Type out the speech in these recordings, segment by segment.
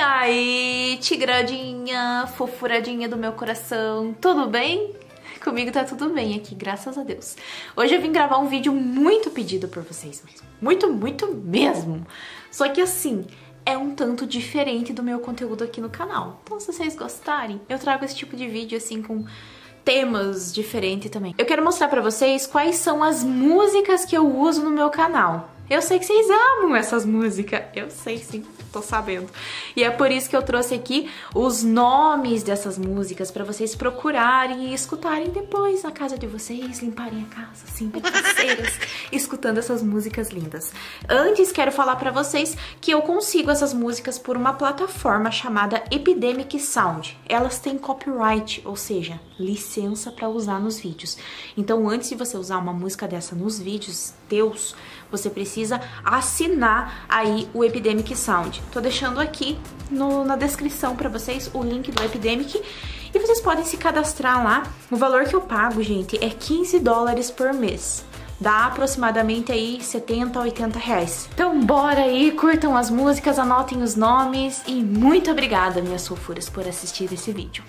aí, tigradinha, fofuradinha do meu coração, tudo bem? Comigo tá tudo bem aqui, graças a Deus. Hoje eu vim gravar um vídeo muito pedido por vocês, muito mesmo. Só que assim, é um tanto diferente do meu conteúdo aqui no canal. Então se vocês gostarem, eu trago esse tipo de vídeo assim com temas diferentes também. Eu quero mostrar pra vocês quais são as músicas que eu uso no meu canal. Eu sei que vocês amam essas músicas, eu sei sim, tô sabendo. E é por isso que eu trouxe aqui os nomes dessas músicas pra vocês procurarem e escutarem depois na casa de vocês, limparem a casa, assim, bem parceiras, escutando essas músicas lindas. Antes, quero falar pra vocês que eu consigo essas músicas por uma plataforma chamada Epidemic Sound. Elas têm copyright, ou seja, licença pra usar nos vídeos. Então, antes de você usar uma música dessa nos vídeos teus, você precisa assinar aí o Epidemic Sound. Tô deixando aqui na descrição pra vocês o link do Epidemic e vocês podem se cadastrar lá. O valor que eu pago, gente, é $15 por mês. Dá aproximadamente aí 70 a 80 reais. Então bora aí, curtam as músicas, anotem os nomes e muito obrigada, minhas fofuras, por assistir esse vídeo.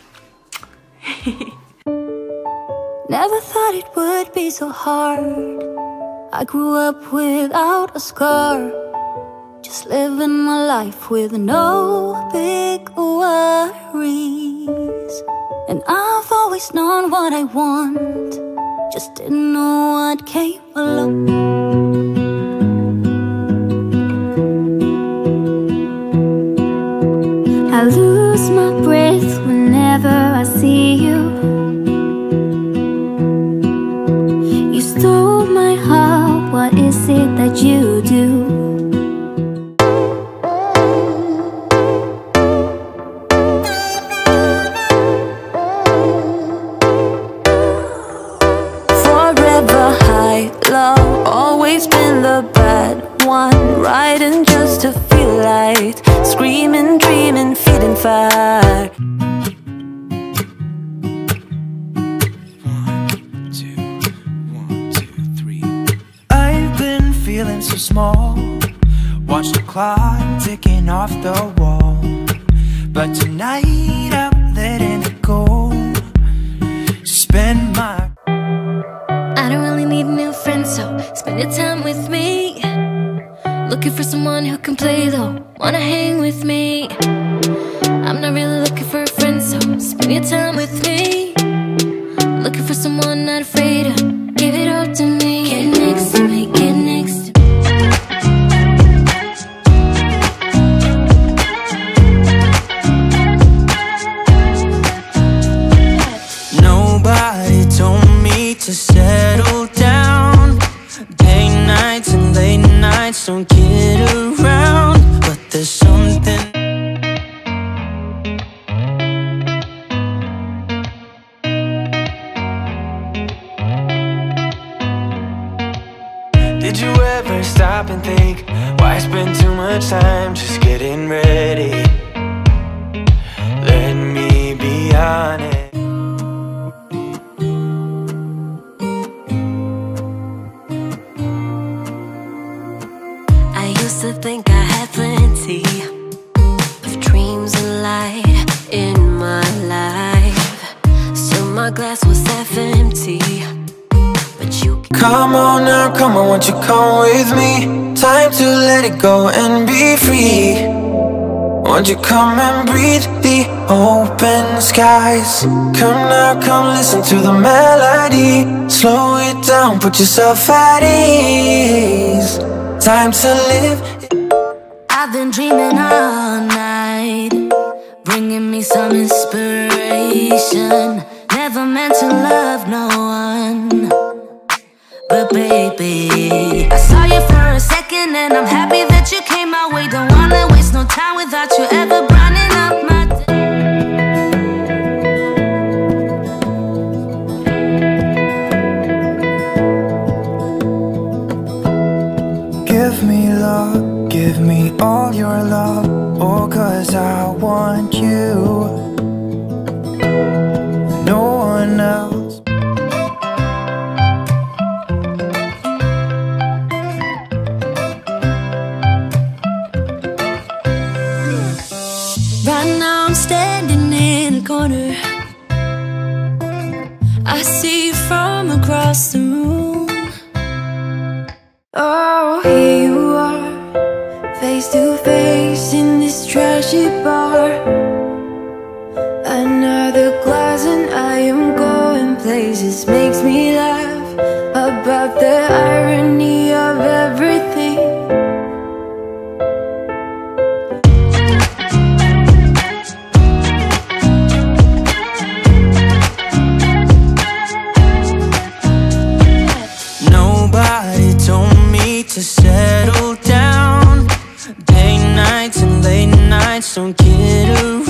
Never thought it would be so hard. I grew up without a scar, just living my life with no big worries. And I've always known what I want, just didn't know what came along. I lose my breath whenever I see you. You stole my heart, what is it that you do? Forever high, low, always been the bad one, riding just to feel light, screaming, dreaming, feeding fire. Feeling so small, watch the clock ticking off the wall. But tonight I'm letting it go. Spend my I don't really need a new friend, so spend your time with me. Looking for someone who can play though, wanna hang with me. I'm not really looking for a friend, so spend your time with me. Looking for someone not afraid to give it all to me. Get next to me, get next to me. Nobody told me to settle down. Day nights and late nights don't get around. But there's something. Did you ever stop and think, why spend too much time just getting ready? Let me be honest. I used to think I had plenty of dreams and light in my life. Still my glass was half empty. Come on now, come on, won't you come with me? Time to let it go and be free. Won't you come and breathe the open skies? Come now, come listen to the melody. Slow it down, put yourself at ease. Time to live. I've been dreaming all night, bringing me some inspiration. Never meant to love no one, but baby, I saw you for a second and I'm happy that you came my way. Don't wanna waste no time without you ever brightening up my day. Give me love, give me all your love. Oh, 'cause I want you, no one else. Right now I'm standing in a corner. I see you from across the room. Oh, here you are, face to face in this trashy bar. Another glass and I am going places. Makes me laugh about the irony of everything. Nobody told me to settle down. Day nights and late nights don't get around.